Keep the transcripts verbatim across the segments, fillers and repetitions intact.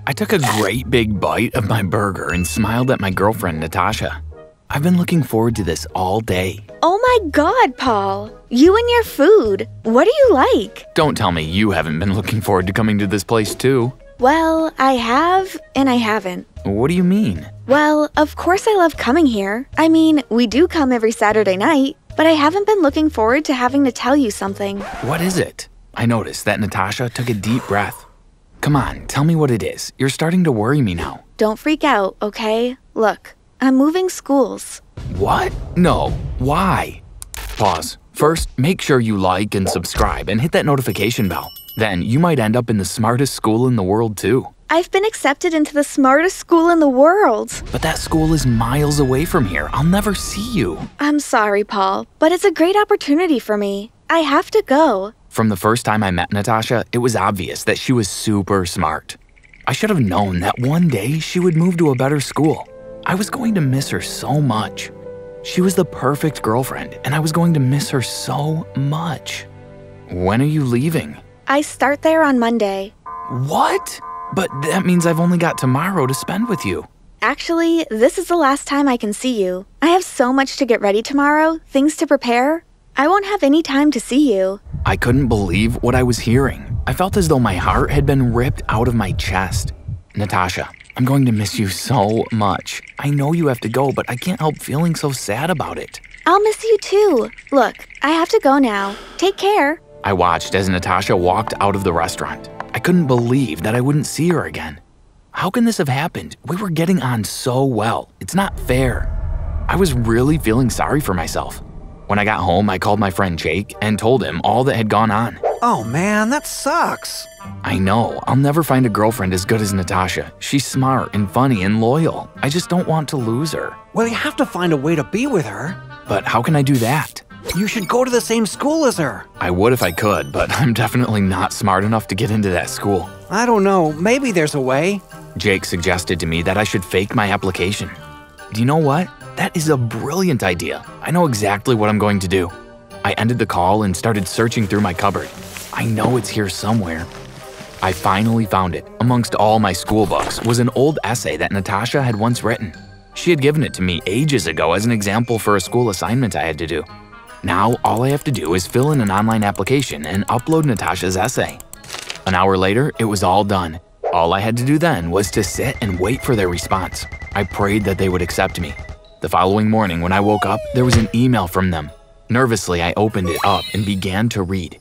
I took a great big bite of my burger and smiled at my girlfriend, Natasha. I've been looking forward to this all day. Oh my God, Paul. You and your food. What do you like? Don't tell me you haven't been looking forward to coming to this place too. Well, I have and I haven't. What do you mean? Well, of course I love coming here. I mean, we do come every Saturday night, but I haven't been looking forward to having to tell you something. What is it? I noticed that Natasha took a deep breath. Come on, tell me what it is. You're starting to worry me now. Don't freak out, okay? Look, I'm moving schools. What? No. Why? Pause. First, make sure you like and subscribe and hit that notification bell. Then you might end up in the smartest school in the world too. I've been accepted into the smartest school in the world. But that school is miles away from here. I'll never see you. I'm sorry, Paul, but it's a great opportunity for me. I have to go. From the first time I met Natasha, it was obvious that she was super smart. I should have known that one day she would move to a better school. I was going to miss her so much. She was the perfect girlfriend, and I was going to miss her so much. When are you leaving? I start there on Monday. What? But that means I've only got tomorrow to spend with you. Actually, this is the last time I can see you. I have so much to get ready tomorrow, things to prepare. I won't have any time to see you. I couldn't believe what I was hearing. I felt as though my heart had been ripped out of my chest. Natasha, I'm going to miss you so much. I know you have to go, but I can't help feeling so sad about it. I'll miss you too. Look, I have to go now. Take care. I watched as Natasha walked out of the restaurant. I couldn't believe that I wouldn't see her again. How can this have happened? We were getting on so well. It's not fair. I was really feeling sorry for myself. When I got home, I called my friend Jake and told him all that had gone on. Oh man, that sucks. I know. I'll never find a girlfriend as good as Natasha. She's smart and funny and loyal. I just don't want to lose her. Well, you have to find a way to be with her. But how can I do that? You should go to the same school as her. I would if I could, but I'm definitely not smart enough to get into that school. I don't know. Maybe there's a way. Jake suggested to me that I should fake my application. Do you know what? That is a brilliant idea. I know exactly what I'm going to do. I ended the call and started searching through my cupboard. I know it's here somewhere. I finally found it. Amongst all my school books was an old essay that Natasha had once written. She had given it to me ages ago as an example for a school assignment I had to do. Now, all I have to do is fill in an online application and upload Natasha's essay. An hour later, it was all done. All I had to do then was to sit and wait for their response. I prayed that they would accept me. The following morning, when I woke up, there was an email from them. Nervously, I opened it up and began to read.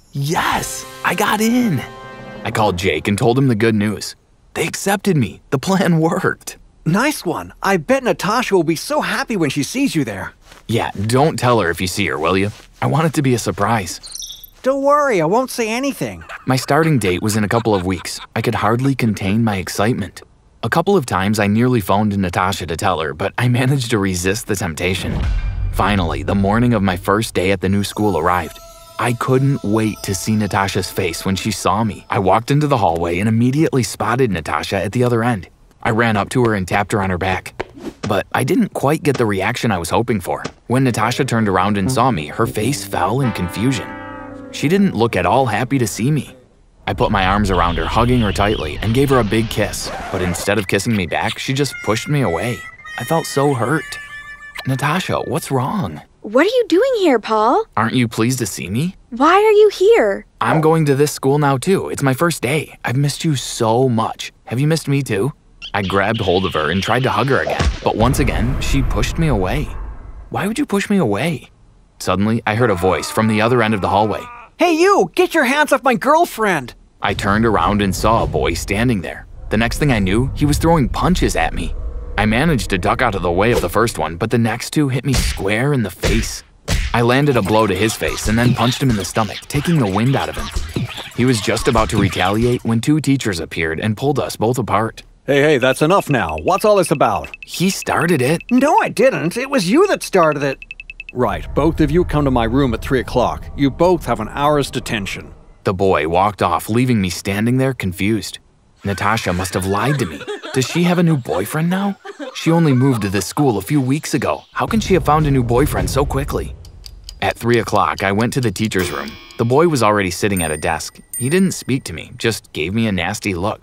Yes, I got in. I called Jake and told him the good news. They accepted me. The plan worked. Nice one. I bet Natasha will be so happy when she sees you there. Yeah, don't tell her if you see her, will you? I want it to be a surprise. Don't worry, I won't say anything. My starting date was in a couple of weeks. I could hardly contain my excitement. A couple of times I nearly phoned Natasha to tell her, but I managed to resist the temptation. Finally, the morning of my first day at the new school arrived. I couldn't wait to see Natasha's face when she saw me. I walked into the hallway and immediately spotted Natasha at the other end. I ran up to her and tapped her on her back. But I didn't quite get the reaction I was hoping for. When Natasha turned around and saw me, her face fell in confusion. She didn't look at all happy to see me. I put my arms around her, hugging her tightly, and gave her a big kiss. But instead of kissing me back, she just pushed me away. I felt so hurt. Natasha, what's wrong? What are you doing here, Paul? Aren't you pleased to see me? Why are you here? I'm going to this school now too. It's my first day. I've missed you so much. Have you missed me too? I grabbed hold of her and tried to hug her again, but once again, she pushed me away. Why would you push me away? Suddenly, I heard a voice from the other end of the hallway. Hey you, get your hands off my girlfriend! I turned around and saw a boy standing there. The next thing I knew, he was throwing punches at me. I managed to duck out of the way of the first one, but the next two hit me square in the face. I landed a blow to his face and then punched him in the stomach, taking the wind out of him. He was just about to retaliate when two teachers appeared and pulled us both apart. Hey, hey, that's enough now. What's all this about? He started it. No, I didn't. It was you that started it. Right, both of you come to my room at three o'clock. You both have an hour's detention. The boy walked off, leaving me standing there confused. Natasha must have lied to me. Does she have a new boyfriend now? She only moved to this school a few weeks ago. How can she have found a new boyfriend so quickly? At three o'clock, I went to the teacher's room. The boy was already sitting at a desk. He didn't speak to me, just gave me a nasty look.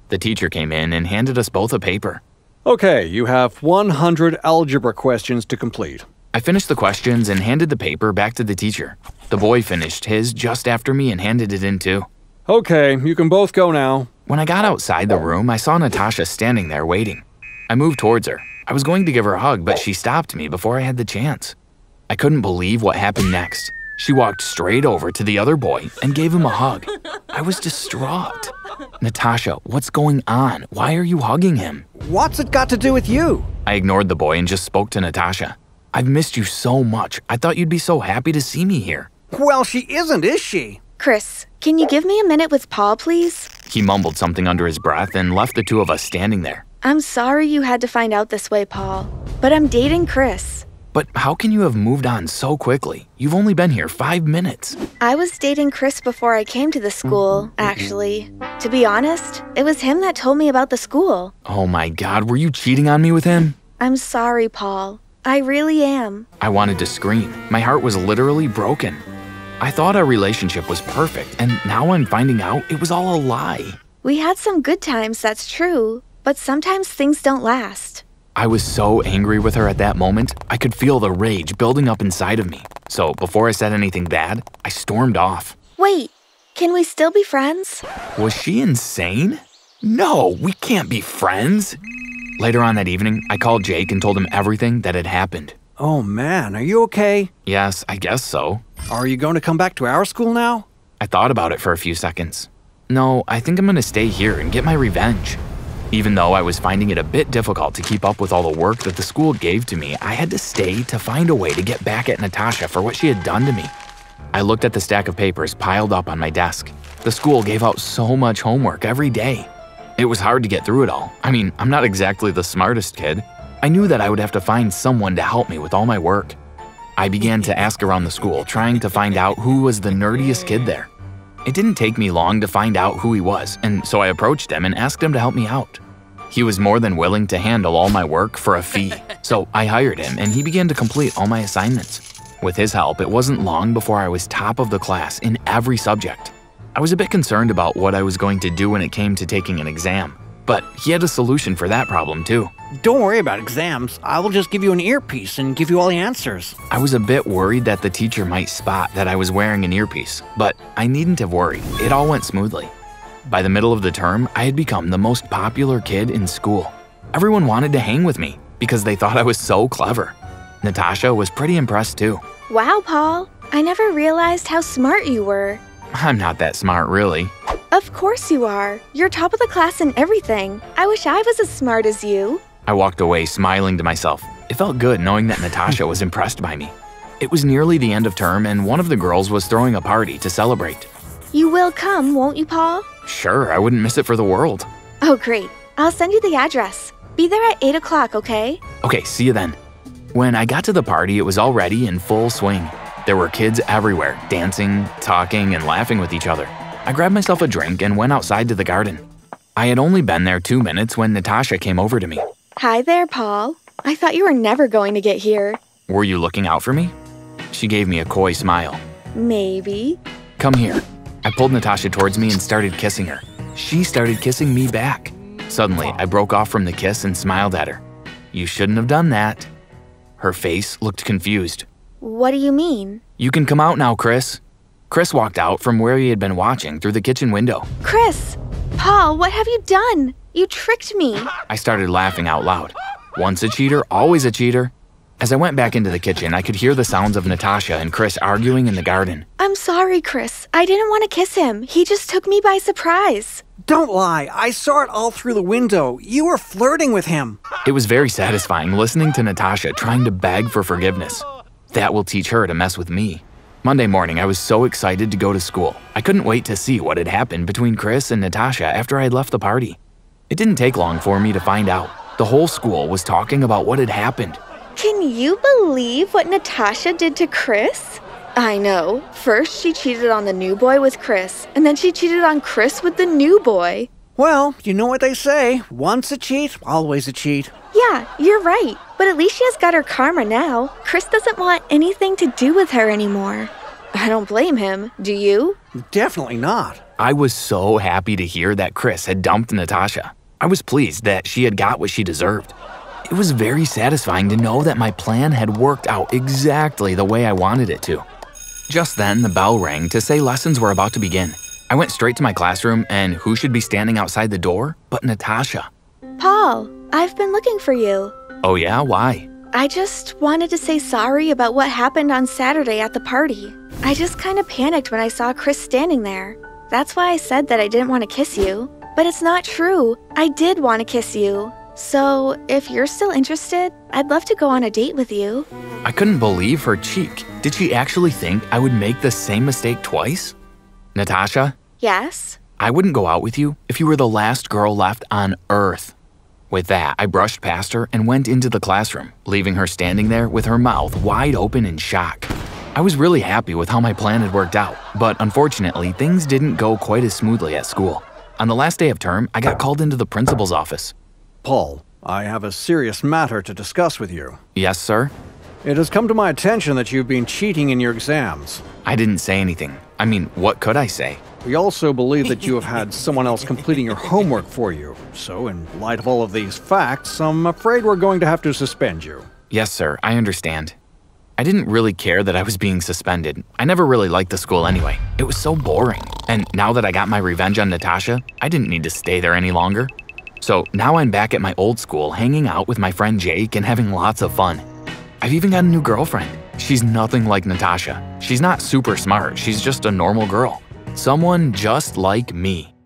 The teacher came in and handed us both a paper. Okay, you have one hundred algebra questions to complete. I finished the questions and handed the paper back to the teacher. The boy finished his just after me and handed it in too. Okay, you can both go now. When I got outside the room, I saw Natasha standing there waiting. I moved towards her. I was going to give her a hug, but she stopped me before I had the chance. I couldn't believe what happened next. She walked straight over to the other boy and gave him a hug. I was distraught. Natasha, what's going on? Why are you hugging him? What's it got to do with you? I ignored the boy and just spoke to Natasha. I've missed you so much. I thought you'd be so happy to see me here. Well, she isn't, is she? Chris, can you give me a minute with Paul, please? He mumbled something under his breath and left the two of us standing there. I'm sorry you had to find out this way, Paul, but I'm dating Chris. But how can you have moved on so quickly? You've only been here five minutes. I was dating Chris before I came to the school, actually. To be honest, it was him that told me about the school. Oh my God, were you cheating on me with him? I'm sorry, Paul. I really am. I wanted to scream. My heart was literally broken. I thought our relationship was perfect, and now I'm finding out it was all a lie. We had some good times, that's true, but sometimes things don't last. I was so angry with her at that moment, I could feel the rage building up inside of me. So before I said anything bad, I stormed off. Wait, can we still be friends? Was she insane? No, we can't be friends. Later on that evening, I called Jake and told him everything that had happened. Oh man, are you okay? Yes, I guess so. Are you going to come back to our school now? I thought about it for a few seconds. No, I think I'm gonna stay here and get my revenge. Even though I was finding it a bit difficult to keep up with all the work that the school gave to me, I had to stay to find a way to get back at Natasha for what she had done to me. I looked at the stack of papers piled up on my desk. The school gave out so much homework every day. It was hard to get through it all. I mean, I'm not exactly the smartest kid. I knew that I would have to find someone to help me with all my work. I began to ask around the school, trying to find out who was the nerdiest kid there. It didn't take me long to find out who he was, and so I approached him and asked him to help me out. He was more than willing to handle all my work for a fee, so I hired him and he began to complete all my assignments. With his help, it wasn't long before I was top of the class in every subject. I was a bit concerned about what I was going to do when it came to taking an exam, but he had a solution for that problem too. Don't worry about exams. I will just give you an earpiece and give you all the answers. I was a bit worried that the teacher might spot that I was wearing an earpiece, but I needn't have worried. It all went smoothly. By the middle of the term, I had become the most popular kid in school. Everyone wanted to hang with me because they thought I was so clever. Natasha was pretty impressed too. Wow, Paul. I never realized how smart you were. I'm not that smart, really. Of course you are. You're top of the class in everything. I wish I was as smart as you. I walked away smiling to myself. It felt good knowing that Natasha was impressed by me. It was nearly the end of term and one of the girls was throwing a party to celebrate. You will come, won't you, Paul? Sure, I wouldn't miss it for the world. Oh, great. I'll send you the address. Be there at eight o'clock, okay? Okay, see you then. When I got to the party, it was already in full swing. There were kids everywhere, dancing, talking, and laughing with each other. I grabbed myself a drink and went outside to the garden. I had only been there two minutes when Natasha came over to me. Hi there, Paul. I thought you were never going to get here. Were you looking out for me? She gave me a coy smile. Maybe. Come here. I pulled Natasha towards me and started kissing her. She started kissing me back. Suddenly, I broke off from the kiss and smiled at her. You shouldn't have done that. Her face looked confused. What do you mean? You can come out now, Chris. Chris walked out from where he had been watching through the kitchen window. Chris! Paul, what have you done? You tricked me. I started laughing out loud. Once a cheater, always a cheater. As I went back into the kitchen, I could hear the sounds of Natasha and Chris arguing in the garden. I'm sorry, Chris. I didn't want to kiss him. He just took me by surprise. Don't lie. I saw it all through the window. You were flirting with him. It was very satisfying listening to Natasha trying to beg for forgiveness. That will teach her to mess with me. Monday morning, I was so excited to go to school. I couldn't wait to see what had happened between Chris and Natasha after I had left the party. It didn't take long for me to find out. The whole school was talking about what had happened. Can you believe what Natasha did to Chris? I know. First, she cheated on the new boy with Chris, and then she cheated on Chris with the new boy. Well, you know what they say. Once a cheat, always a cheat. Yeah, you're right. But at least she has got her karma now. Chris doesn't want anything to do with her anymore. I don't blame him. Do you? Definitely not. I was so happy to hear that Chris had dumped Natasha. I was pleased that she had got what she deserved. It was very satisfying to know that my plan had worked out exactly the way I wanted it to. Just then, the bell rang to say lessons were about to begin. I went straight to my classroom, and who should be standing outside the door but Natasha? Paul, I've been looking for you. Oh yeah, why? I just wanted to say sorry about what happened on Saturday at the party. I just kind of panicked when I saw Chris standing there. That's why I said that I didn't want to kiss you. But it's not true. I did want to kiss you. So, if you're still interested, I'd love to go on a date with you. I couldn't believe her cheek. Did she actually think I would make the same mistake twice? Natasha? Yes? I wouldn't go out with you if you were the last girl left on Earth. With that, I brushed past her and went into the classroom, leaving her standing there with her mouth wide open in shock. I was really happy with how my plan had worked out, but unfortunately, things didn't go quite as smoothly at school. On the last day of term, I got called into the principal's office. Paul, I have a serious matter to discuss with you. Yes, sir? It has come to my attention that you've been cheating in your exams. I didn't say anything. I mean, what could I say? We also believe that you have had someone else completing your homework for you. So, in light of all of these facts, I'm afraid we're going to have to suspend you. Yes, sir, I understand. I didn't really care that I was being suspended. I never really liked the school anyway. It was so boring. And now that I got my revenge on Natasha, I didn't need to stay there any longer. So now I'm back at my old school hanging out with my friend Jake and having lots of fun. I've even got a new girlfriend. She's nothing like Natasha. She's not super smart, she's just a normal girl. Someone just like me.